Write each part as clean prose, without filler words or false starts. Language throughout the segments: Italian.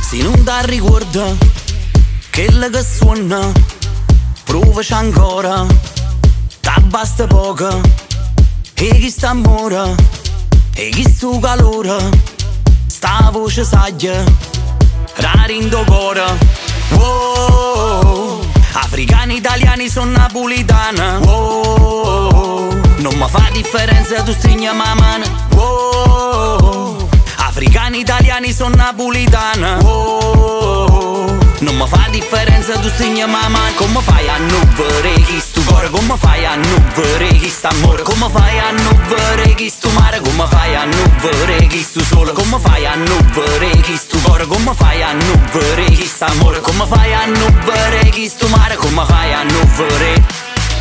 Se non ti ricorda quello che suona, provaci ancora, ti basta poco. E chi sta amore, e chi sto calore, sta voce saggia, rarindo cuore. Wow, africani, italiani, sono napolitana. Wow, non mi fa differenza, tu stringi la mano. Wow, africani, italiani, sono napolitana. Wow, non mi fa differenza, tu stringi la mano. Come fai a non vedere chi sto cuore? Come fai a non vedere chi sta amore? Come fai a non vedere chi sto mare? Come fai a non vedere chi sto solo? Come fai a non vedere chi sto cuore? Come fai a non vedere chi sta amore? Come fai a non vedere chi sto mare? Come fai a non vedere?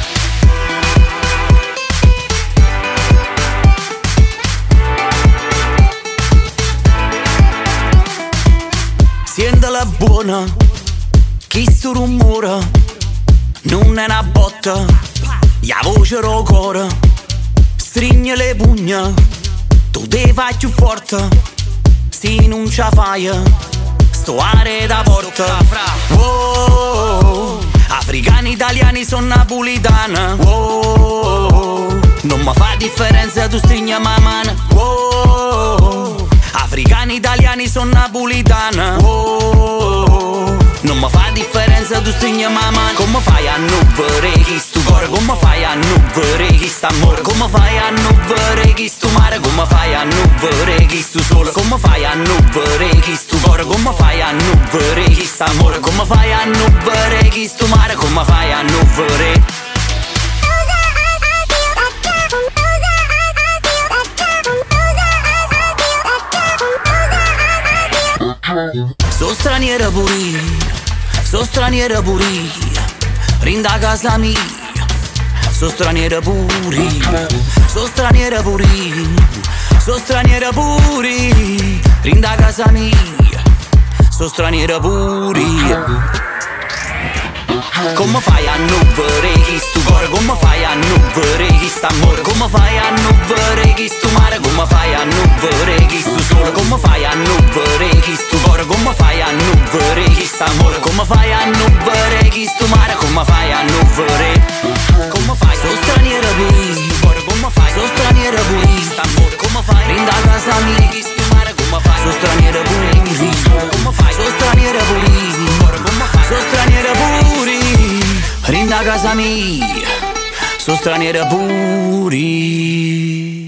Sentila buona, chi sto rumore non è una botta, la voce ro cuore, stringe le pugna, tu te fai più forte, se non ce la fai, sto are da porta. Wow, africani, italiani, sono napolitana. Wow, non mi fa differenza, tu stringi la mano. Wow, africani, italiani, sono napolitana. Wow, non mi fa differenza, tu stringi la mano. Come fai a non vedere chi sto cuore? Come fai a non vedere chi sta amore? Come fai a non vedere chi sto mare? Come fai a non vedere chi sto solo? Come fai a non vedere chi sto cuore? Come fai a non vedere chi sta amore? Come fai a non vedere chi sto mare? Come fai a non vedere? So straniera pure io, so straniera pure io, rinda a casa mia. So straniera pure io, so straniera pure io, so straniera pure io, rinda a casa mia. So straniera pure io. Come fai a non vedere chi sto cuore? Come fai a non vedere chi sta amore? Come fai a non vedere chi sto mare? Come fai a non vedere chi sto solo? Come fai a non vedere chi sto cuore? Come fai a non vedere chi sta amore? Come fai a non vedere chi sto mare? Come fai a non vedere? Come fai? So straniera pure io, come fai? So straniera pure io, come fai? Rinda a casa mia, chi sto mare? Come fai? So straniera pure io, come fai? So straniera pure io, come fai? So straniera pure io, rinda a casa mia, so straniera pure io.